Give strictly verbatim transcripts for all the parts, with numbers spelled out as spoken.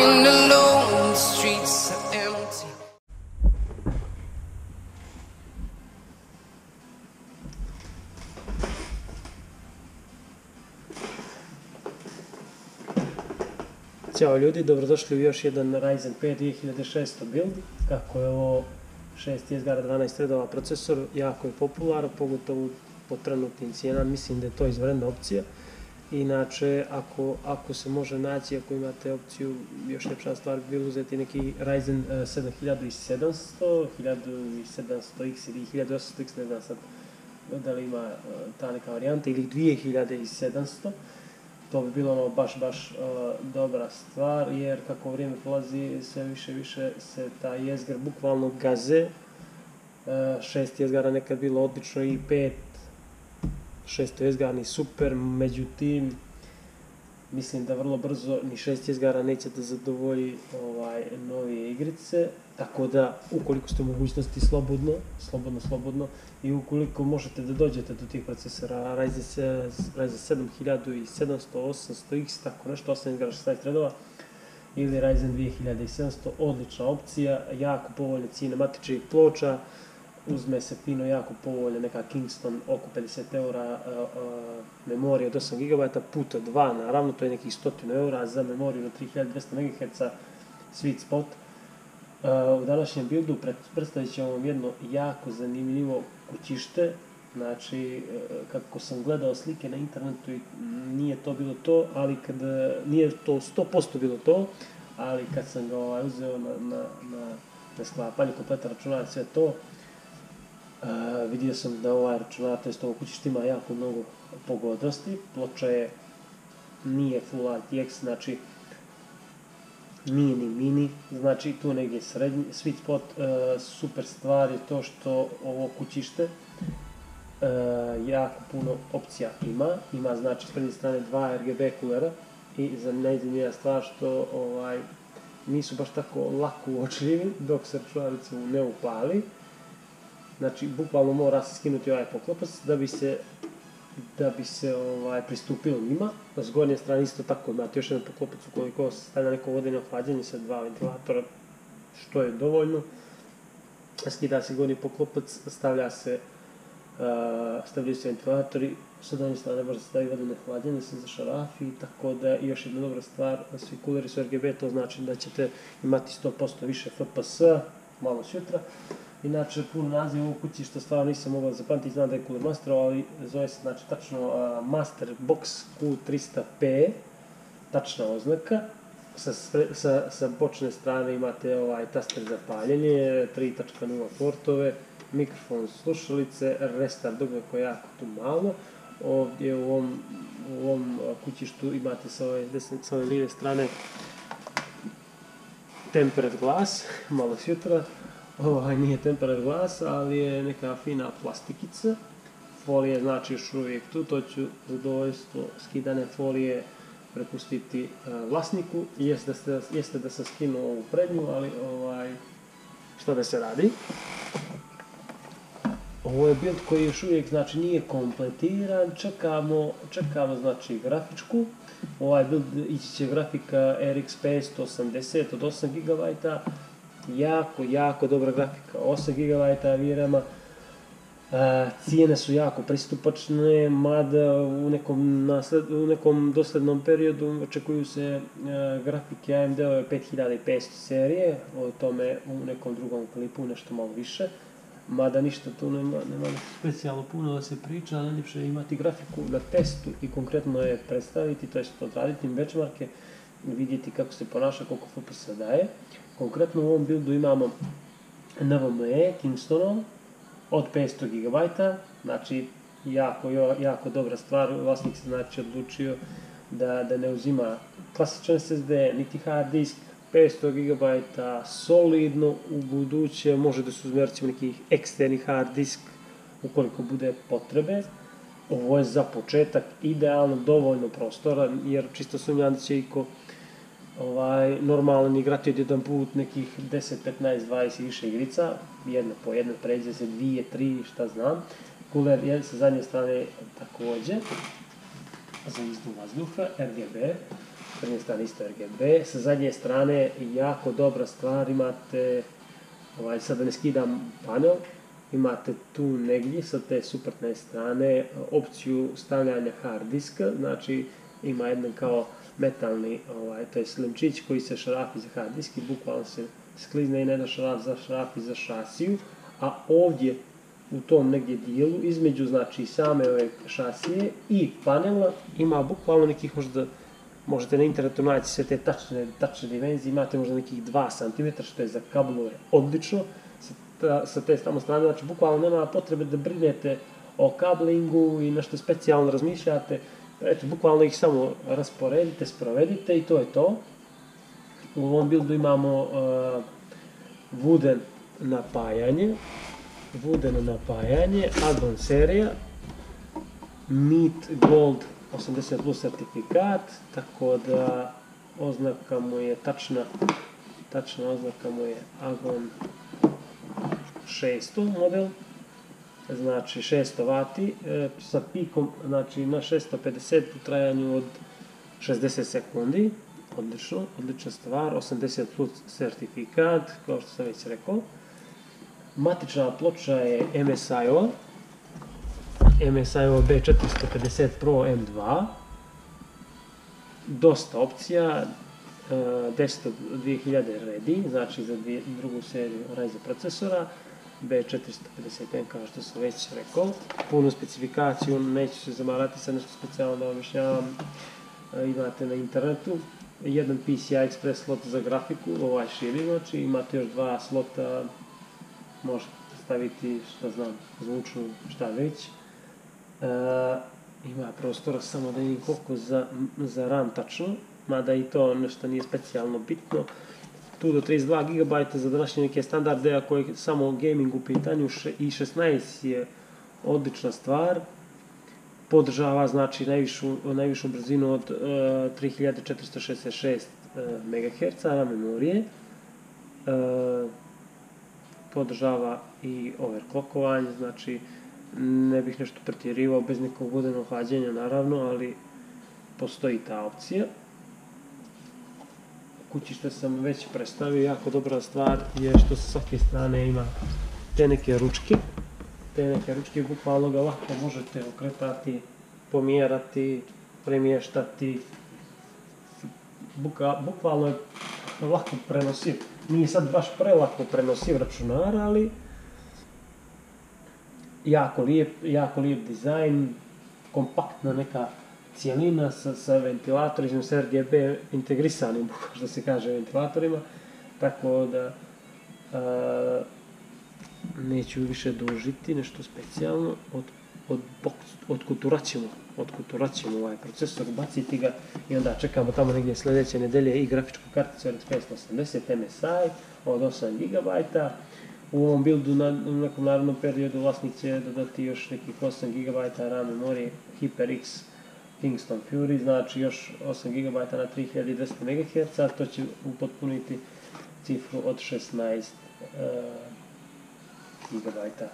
walking alone, the streets are empty. Ćao ljudi, dobrodošli u još jedan Ryzen pet dvije hiljade šesnaest build. Kako je ovo šest jezgara dvanaest redova procesor, jako je popularan, pogotovo po trenutnim cijenama, mislim da je to izvanredna opcija. Inače, ako, ako se može naći, ako imate opciju, još lepša stvar bi bilo uzeti neki Ryzen sedam hiljada sedamsto, hiljadu sedamsto X ili hiljadu osamsto X, ne znam sad da li ima ta neka varijanta, ili dvije hiljade sedamsto. To bi bilo ono baš, baš uh, dobra stvar, jer kako vrijeme prolazi sve više i više se ta jezgar bukvalno gaze. Uh, šest jezgara nekad bilo odlično i pet, šest jezgarni super, međutim mislim da vrlo brzo ni šest jezgara neće da zadovolji ovaj, novije igrice, tako da ukoliko ste u mogućnosti slobodno, slobodno, slobodno i ukoliko možete da dođete do tih procesora Ryzen sedam hiljada sedamsto, osamsto X, tako nešto, osam jezgara šesnaest redova, ili Ryzen dvije hiljade sedamsto, odlična opcija, jako povoljne cijene matičnih ploča, uzme se fino, jako povoljna neka Kingston, oko pedeset eura, uh, uh, memorija od osam gigabajta puta dva, naravno, to je nekih sto eura za memoriju na tri hiljade dvjesto megaherca sweet spot. Uh, u današnjem buildu predstavit ćemo vam jedno jako zanimljivo kućište, znači uh, kako sam gledao slike na internetu i nije to bilo to, ali kad, nije to sto posto bilo to, ali kad sam ga ovaj, uzeo na, na, na, na sklapanje kompletan računar, sve to, Uh, vidio sam da ovaj računar, to jest ovo kućište ima jako mnogo pogodnosti, ploča je, nije Full R T X, znači nije ni mini, znači tu negdje srednji, sweet spot, uh, super stvar je to što ovo kućište uh, jako puno opcija ima, ima znači s prednje strane dva R G B kulera i za najzanimljivija stvar što ovaj, nisu baš tako lako uočljivi dok se računar recimo ne upali. Znači, bukvalno mora se skinuti ovaj poklopac da bi se, da bi se ovaj, pristupilo njima. Na zgornje strane isto tako imate još jedan poklopac ukoliko se stavlja neko vodeno hlađenje sa dva ventilatora, što je dovoljno. Skida se gornji poklopac, stavlja se, uh, stavljaju se ventilatori, sa donje strane može se staviti vodeno hlađenje se za šarafi, tako da još jedna dobra stvar, svi kuleri su R G B, to znači da ćete imati sto posto više F P S, malo sutra. Inače, puno naziv ovog kućišta stvarno nisam mogao zapamtiti, znam da je Cooler Master, ali zove se znači tačno uh, Master Box Q tristo P, tačna oznaka. Sa, sa, sa bočne strane imate ovaj taster za paljenje, tri tačka nula portove, mikrofon, slušalice, restart dugme koje je jako tu malo. Ovdje u ovom, u ovom kućištu imate sa ove, desne, sa ove lijeve strane tempered glass, malo sjutra. Ovaj nije tempered glass, ali je neka fina plastikica. Folije znači još uvijek tu, to ću zadovoljstvo skidane folije prepustiti uh, vlasniku. Jeste da, ste, jeste da sam skinuo ovu prednju, ali ovaj, što da se radi. Ovo je build koji još uvijek znači nije kompletiran, čekamo, čekamo znači grafičku. Ovaj build ići će grafika R X petsto osamdeset od osam gigabajta. Jako, jako dobra grafika, osam gigabajta VRAM-a, cijene su jako pristupačne, mada u nekom, nasled, u nekom doslednom periodu očekuju se a, grafike A M D-ove pet hiljada petsto serije, o tome u nekom drugom klipu nešto malo više, mada ništa tu nema, nema specijalno puno da se priča, najljepše je imati grafiku na testu i konkretno je predstaviti, to je odraditi benchmarke, vidjeti kako se ponaša, koliko F P S daje. Konkretno u ovom buildu imamo N V M E Kingstonom od petsto gigabajta, znači jako, jako dobra stvar, vlasnik se znači odlučio da, da ne uzima klasičan S S D, niti hard disk, petsto gigabajta, solidno, u buduće može da se uzme recimo neki eksterni hard disk ukoliko bude potrebe. Ovo je za početak idealno, dovoljno prostora, jer čisto sumnjam da će i ko ovaj, normalan igrati od jedan put nekih deset, petnaest, dvadeset i više igrica, jedna po jedna, pređe se dvije, tri, šta znam. Cooler je sa zadnje strane također, za izdu vazduha, R G B, prednje strane isto R G B, sa zadnje strane jako dobra stvar, imate, ovaj, sad da ne skidam panel, imate tu negdje sa te suprotne strane opciju stavljanja hard diska, znači ima jedan kao metalni, ovaj, to je slimčić koji se šarafi za hard disk i bukvalno se sklizne i ne da šaraf za šarafi za šasiju, a ovdje u tom negdje dijelu, između znači same ove šasije i panela, ima bukvalno nekih možda, možete na internetu naći sve te tačne, tačne dimenzije, imate možda nekih dva centimetra, što je za kablove odlično, sa, ta, sa te tamo strane, znači bukvalno nema potrebe da brinete o kablingu i nešto specijalno razmišljate, eto, bukvalno ih samo rasporedite, sprovedite i to je to. U ovom buildu imamo uh, wooden napajanje, wooden napajanje, add-on serija, Meet Gold osamdeset plus certifikat, tako da oznaka mu je tačna, tačna oznaka mu je Agon šesto model, znači šesto vati, e, sa pikom znači na šesto pedeset u trajanju od šezdeset sekundi, odlično, odlična stvar, osamdeset plus certifikat, kao što sam već rekao. Matična ploča je M S I-ova, M S I-ova B četiristo pedeset Pro M dva, dosta opcija, deset dvije hiljade ready, znači za dvije, drugu seriju Ryzen procesora, B četiristo pedeset M kao što sam već rekao, punu specifikaciju, neću se zamarati sa nešto specijalno da vam objašnjavam, imate na internetu, jedan P C I Express slot za grafiku, ovaj širi, znači imate još dva slota, možete staviti, šta znam, zvučnu, šta već. E, ima prostora samo da vidim koliko za, za RAM tačno, mada i to nešto nije specijalno bitno. Tu do trideset dva gigabajta za današnje neke standarde, ako je samo gaming u pitanju, i šesnaest je odlična stvar. Podržava znači najvišu, najvišu brzinu od uh, tri hiljade četiristo šezdeset šest uh, megaherca RAM memorije. Uh, podržava i overclockovanje, znači ne bih nešto pretjerivao bez nekog vodenog hlađenja naravno, ali postoji ta opcija. Kući što sam već predstavio, jako dobra stvar je što sa svake strane ima te neke ručke. Te neke ručke bukvalno ga lako možete okretati, pomjerati, premještati. Buka, bukvalno je lako prenosiv. Nije sad baš prelako prenosiv računar, ali jako lijep, jako lijep dizajn, kompaktna neka cijelina sa, sa ventilatorima, s R G B integrisanim, što se kaže, ventilatorima, tako da a, neću više dužiti nešto specijalno, od, od, odkuturat ćemo, odkuturat ćemo ovaj procesor, baciti ga i onda čekamo tamo negdje sljedeće nedelje i grafičku karticu R X petsto osamdeset M S I od osam gigabajta. U ovom buildu na, u nekom narednom periodu vlasnik će dodati još nekih osam gigabajta RAM memorije HyperX Kingston Fury, znači još osam gigabajta na tri hiljade dvjesto megaherca, to će upotpuniti cifru od šesnaest gigabajta.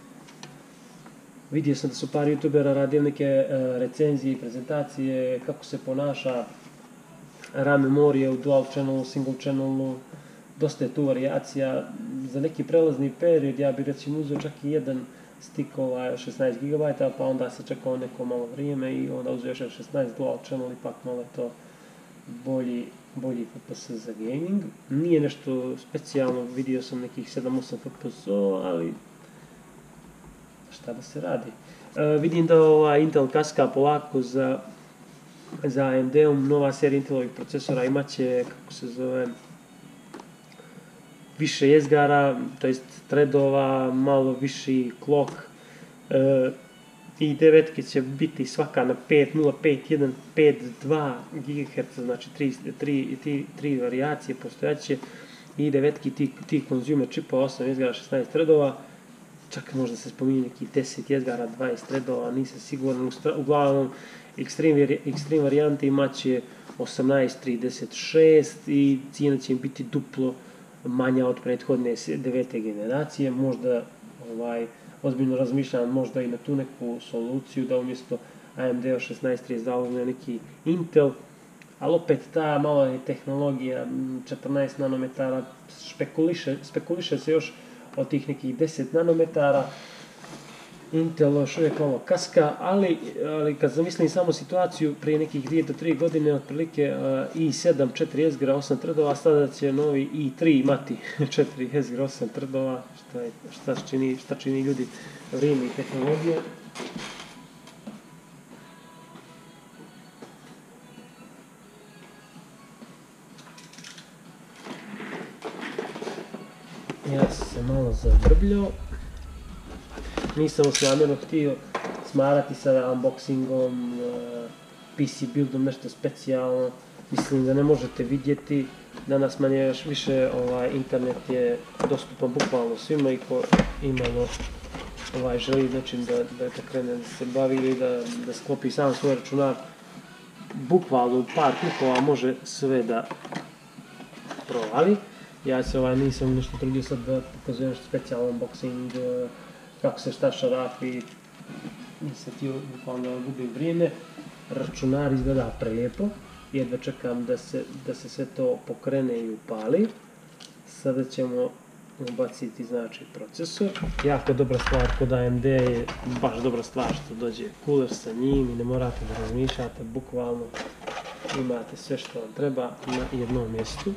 Vidio sam da su par youtubera radili neke uh, recenzije i prezentacije kako se ponaša RAM memorija u dual channelu, single channelu, dosta je tu varijacija. Za neki prelazni period ja bih recimo uzeo čak i jedan stick ovaj šesnaest gigabajta, pa onda se čekao neko malo vrijeme i onda uzeo još šesnaest dual channel, ipak malo to bolji, bolji F P S za gaming. Nije nešto specijalno, vidio sam nekih sedam osam F P S, ali šta da se radi. Uh, vidim da ova Intel kaska polako za, za A M D-om, nova serija Intelovih procesora imat će, kako se zove, više jezgara, to jest threadova, malo viši clock, e, i devetke će biti svaka na pet nula pet jedan pet dva gigaherca, znači tri, tri, tri, tri varijacije postojaće, i devetki ti, ti consumer čipova, osam jezgara, šesnaest threadova, čak možda se spominje neki deset jezgara, dvadeset threadova, nisam siguran, uglavnom Extreme, Extreme varijante imat će osamnaest trideset šest i cijena će im biti duplo manja od prethodne devete generacije. Možda ovaj, ozbiljno razmišljam možda i na tu neku soluciju da umjesto A M D šesnaest trideset dva uzme neki Intel, ali opet ta malo je tehnologija, četrnaest nanometara, špekuliše, spekuliše se još od tih nekih deset nanometara, Intel još uvijek malo kaska, ali, ali kad zamislim samo situaciju prije nekih dvije do tri godine, otprilike uh, i sedam četiri jezgra osam threadova, sada će novi i tri imati četiri jezgra osam threadova, šta, je, šta, čini, šta čini ljudi vrijeme i tehnologije. Ja sam se malo zabrbljao. Nisam vas namjerno htio smarati sa unboxingom, P C buildom, nešto specijalno. Mislim da ne možete vidjeti. Danas manje još više ovaj, internet je dostupan bukvalno svima i ko imalo ovaj, želi nečim da, da, da krene da se bavi ili da, da sklopi sam svoj računar. Bukvalno u par klikova može sve da provali. Ja se ovaj, nisam nešto trudio sad da pokazujem nešto specijalno unboxing, kako se šta šarafi, nisam htio bukvalno da gubim vrijeme. Računar izgleda prelijepo, jedva čekam da se, da se sve to pokrene i upali. Sada ćemo ubaciti znači procesor. Jako dobra stvar kod A M D je baš dobra stvar što dođe cooler sa njim i ne morate da razmišljate, bukvalno imate sve što vam treba na jednom mjestu.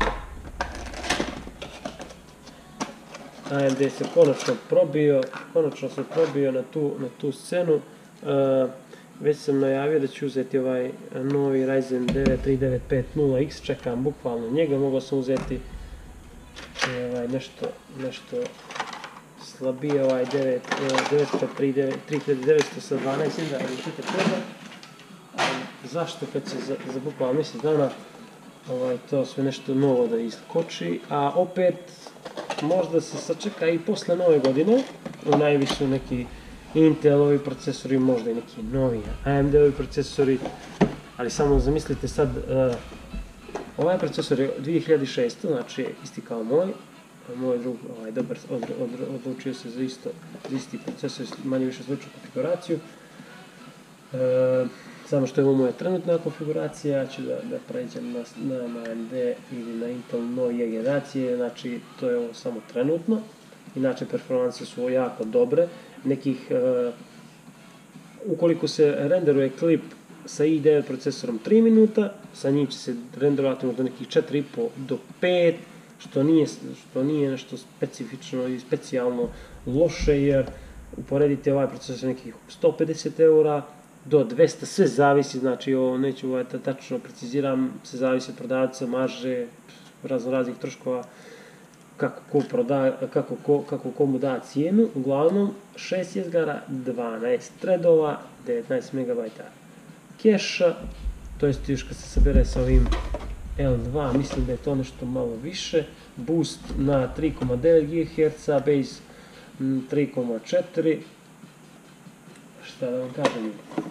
A M D se konačno probio, konačno se probio na tu, na tu scenu. Uh, već sam najavio da ću uzeti ovaj novi Ryzen devet tri devet pet nula X, čekam bukvalno njega, mogao sam uzeti ovaj, nešto, nešto slabije, ovaj devetsto tri devetsto sa dvanaest jezera ili što te treba. Zašto kad će za, za bukvalno mjesec dana ovaj, to sve nešto novo da iskoči, a opet možda se sačeka i posle nove godine, u najviše neki Intelovi procesori, možda i neki novi A M D-ovi procesori, ali samo zamislite sad, uh, ovaj procesor je dvije hiljade šeste. znači isti kao moj, moj drug ovaj, dobar od, od, odlučio se za, isto, za isti procesor, manje više sličnu konfiguraciju. Uh, samo što je ovo moja trenutna konfiguracija, ja ću da, da pređem na, na, na A M D ili na Intel nove generacije, znači to je ovo samo trenutno. Inače performanse su jako dobre, nekih, uh, ukoliko se renderuje klip sa i devet procesorom tri minuta, sa njim će se renderovati do nekih četiri i po do pet, što nije, što nije nešto specifično i specijalno loše, jer uporedite ovaj procesor nekih sto pedeset eura do dvesta, sve zavisi, znači ovo neću ovaj, tačno preciziram, se zavisi od prodavca, marže, razno raznih troškova, kako ko, proda, kako, ko, kako komu da cijenu. Uglavnom šest jezgara, dvanaest threadova, devetnaest megabajta keša, to jest još kad se sabere sa ovim L dva, mislim da je to nešto malo više, boost na tri zarez devet gigaherca, base tri zarez četiri, šta da vam kažem,